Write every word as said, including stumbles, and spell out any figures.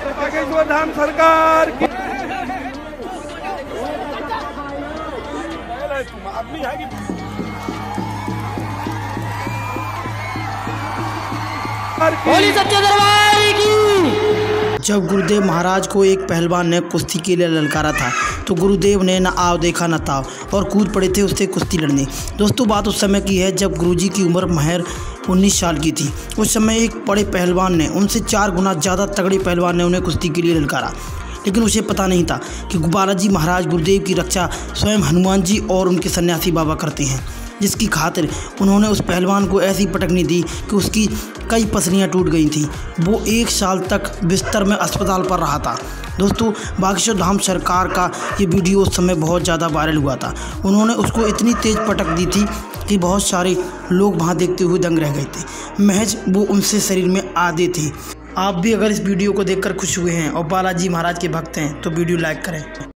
बागेश्वर धाम सरकार की। बोली सच्चे दरबार की। जब गुरुदेव महाराज को एक पहलवान ने कुश्ती के लिए ललकारा था तो गुरुदेव ने न आव देखा न ताव और कूद पड़े थे उससे कुश्ती लड़ने। दोस्तों बात उस समय की है जब गुरुजी की उम्र महज उन्नीस साल की थी। उस समय एक बड़े पहलवान ने उनसे चार गुना ज़्यादा तगड़े पहलवान ने उन्हें कुश्ती के लिए ललकारा, लेकिन उसे पता नहीं था कि बालाजी महाराज गुरुदेव की रक्षा स्वयं हनुमान जी और उनके सन्यासी बाबा करते हैं, जिसकी खातिर उन्होंने उस पहलवान को ऐसी पटकनी दी कि उसकी कई पसलियाँ टूट गई थीं। वो एक साल तक बिस्तर में अस्पताल पर रहा था। दोस्तों बागेश्वर धाम सरकार का ये वीडियो उस समय बहुत ज़्यादा वायरल हुआ था। उन्होंने उसको इतनी तेज़ पटक दी थी कि बहुत सारे लोग वहाँ देखते हुए दंग रह गए थे। महज वो उनसे शरीर में आधे थे। आप भी अगर इस वीडियो को देखकर खुश हुए हैं और बालाजी महाराज के भक्त हैं तो वीडियो लाइक करें।